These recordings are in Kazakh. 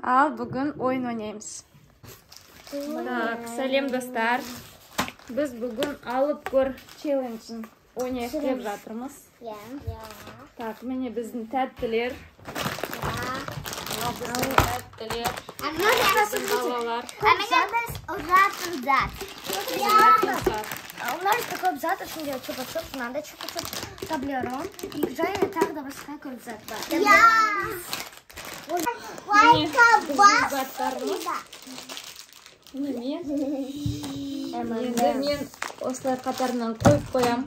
Ал бүгін ойын ойнаймыз. Так, сәлем достар. Біз бүгін алып көр челленджін ойнайық деп жатырмыз. Так, міне біздің тәттілер. Onlar такой зад, очень делают чупа-чупс, надо чупа-чупс таблерон. И в Джайне так да басқа көп зат бар. Мен осылай қатарынан қойып қоям.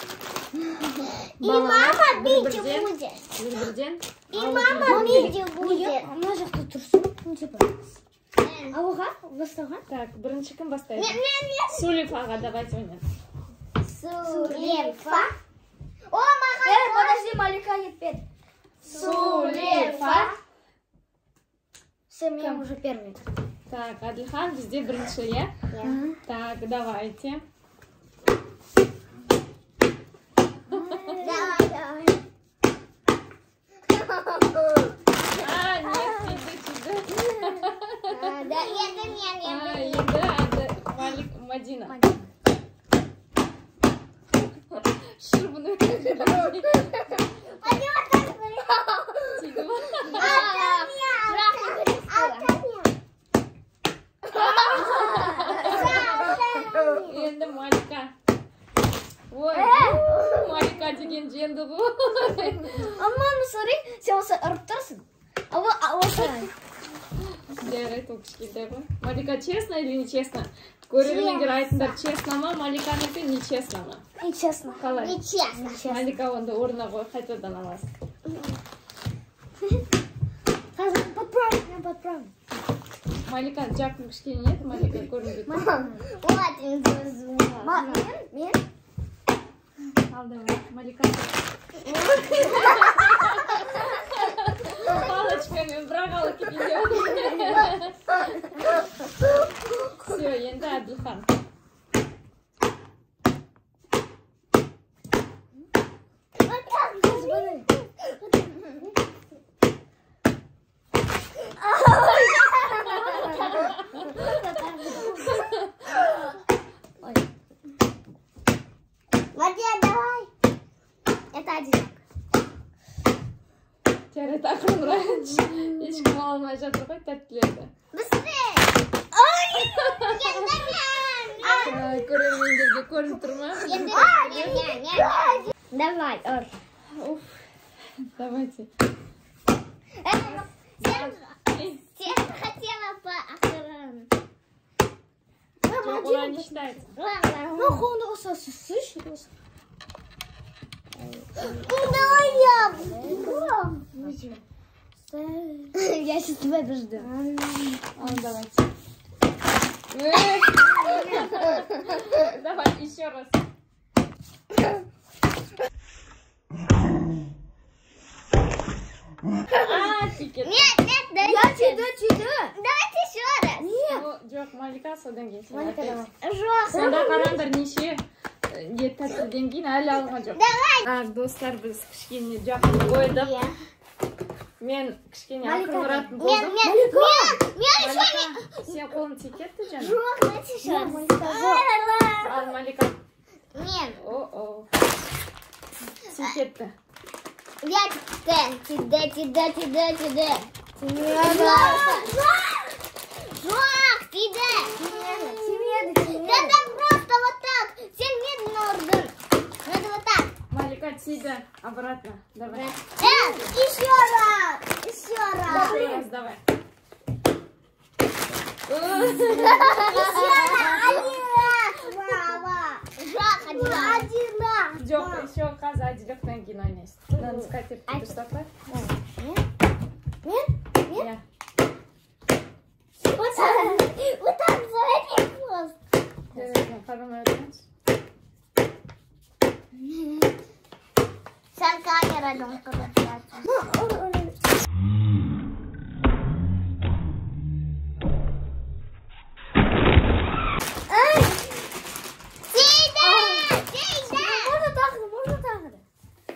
И мама видео будет. И мама видео будет. Ана жақта тұрсын. Ауға бастауға? Так, бірінші кім бастайды? Сулифаға давайте ойнайық. Сулифа. О, маған. Подожди, Малика етпеді. Сулифа. Все, мне уже первый. Так, Адлихан бізде бірінші, е? Так, давайте. Давай. А, нет, тиді. Да, енді мен. Енді Мадина. Шырбыны Тиді ма? Енді Малика. Ой, Малика деген женді ғой. Мама, смотри, сен осы ұрып тұрсың. Осы. Жарайды, ол кішкентай ғой. Малика честно или нечестно? Көрермендер айтыңдар, честно ма, Маликанікі нечестно ма? Нечестно. Қалай? Нечестно. Малика онда орнына қой, қайтадан аласың. Қазір подправим, мен подправим. Малика жақын кішкене еді, Малика көрінбейді. Мен? Ал давай, Малика. Палочкамен бірақ алы кетейін. Все, енді Адлихан. Вадя, давай. Это одинок. Жарайды, ақырынырақ. Ешкім алмай жатыр ғой тәттілерді. Быстрее! Көрермендерге көрініп тұр ма? Давай, Ор. Давайте. Сен хотела по охрану. Олар не считается. Ну, он осы слышишь? Давай я. Я сейчас тебя подожду. Давайте. Давай еще раз. Тикет. Нет, давайте еще раз. Нет. Жоқ, Малика содан кейін. Малика, давай. Сонда қараңдар неше тәттіден кейін әлі алған жоқ. Давай. Достар, біз кішкене жақын қойдық. Мен кішкене ақырырақ болдым. Мен Сен қолын тикетті жаңа? жоқ, давайте еще раз. Ал Малика. Мен. О-о. Тикетті. Я тебе. Жоқ, тебе. Надо просто вот так. Сен медленно ұрдың. Надо вот так. Малика, тиді. Обратно. Давай. Еще раз. Еще раз, давай. Один раз. Жоқ, еще қазір Адилектен кейін ойнайсың. Надо скатертті дұрыстатпай. Мен? Вот так заводи просто. Қарамай өтеміз. Сен камерадан қылып.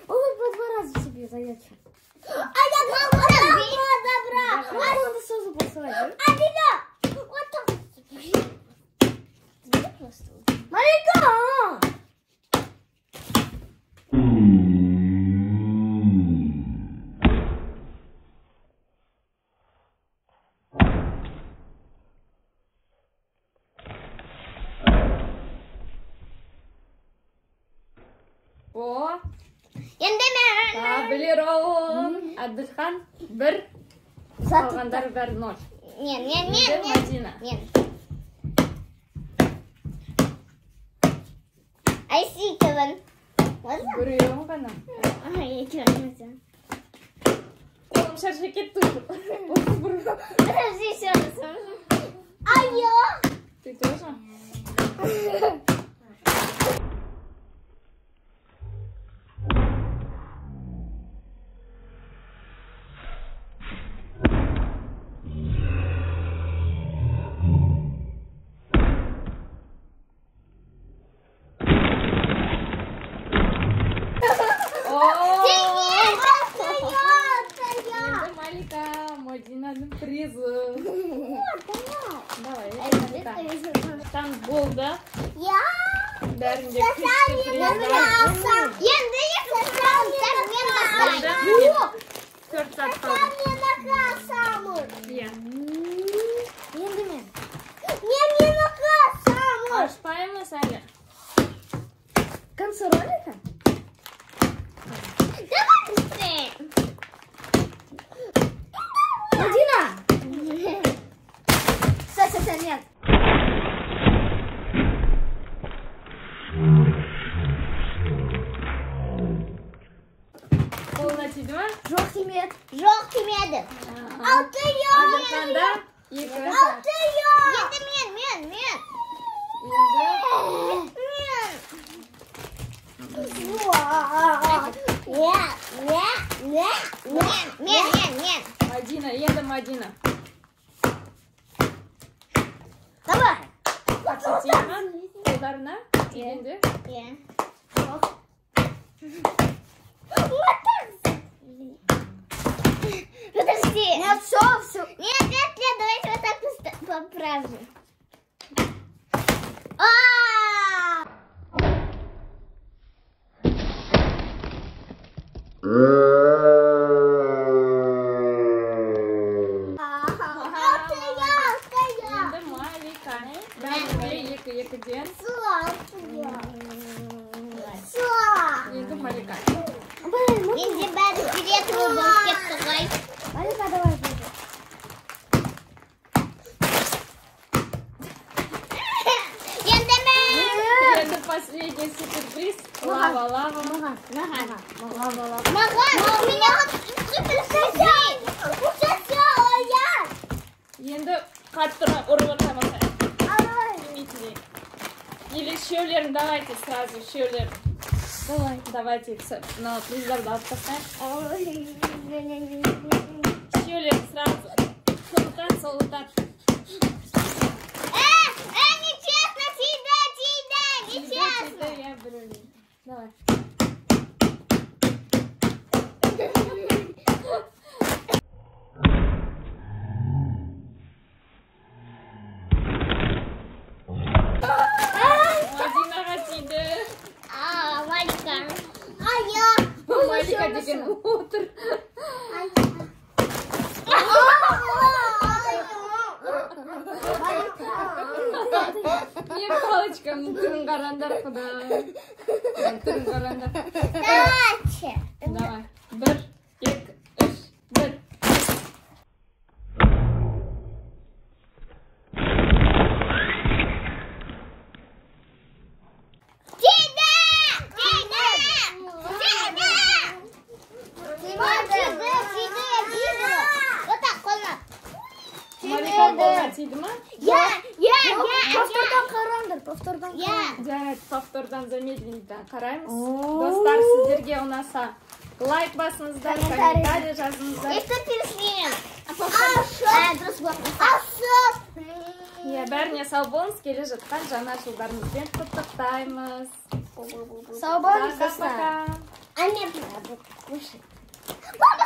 Зайчик. А я два раза забрал. А он сразу Адина! Вот так. Малика! О, Енді мен. білер оғын. Әділхан 1, қалғандар бәрі 0. Мен. Мадина. Айси кевін. Біреуің ғана. Екеуін. Қолым шаршы кетті. Подожди, еще раз. Айо! Ты тоже? Мадинаның призы. Давай, там болды. Бәрінде күшті приз бар. Енді екісі Болды. 4 сәт қалды. Иә. Енді мен. Мен қасамын. Ашпаймыз әлі. Концы ролика? Давай быстрее. Мадина! Стой, нет. Қолына тиді ма? Жоқ тимеді. Жоқ тимеді. Алты ё. Адылханда 2. Алты ё. Енді мен. Мен. Мадина, енді Мадина. Давай. Қатшы тиді ма? Қолдарына тигенде? Подожди. Нет, все. Нет, давайте вот так поправим. Енді Малика. Бәрінде 2-2-ден. Енді Малика. Енді бәрі фиолетовый болып кетті ғой. Малика, давай буде. Енді мен. Енді последний суперприз. Лава. Маған. У меня суперприз. Енді қаттыра ұрып отырмаса. Или үшеулерін давайте сразу, үшеулерін. Давайте на приздарды алып тастайық. Үшеулерін сразу. Солытан. Нечестно, тиді, нечестно. Я біреулейін. Давай. Мадинаға тиді. Малика. Малика деген отыр. Мен палочкамның түрін қарандар, құдай. Түрін қарандар. Давай. 1, 2, 3, 1. Малика қолға тиді ма? Повтордан. Жарайды, повтордан замедленден қараймыз. Достар, сіздерге ұнаса лайк басыңыздар, комментарий жазыңыздар. Бәріне сау болыңыз, келе жатқан жаңа жылдарыңызбен құттықтаймыз. Сау болыңыз. Пока-пока. Пока.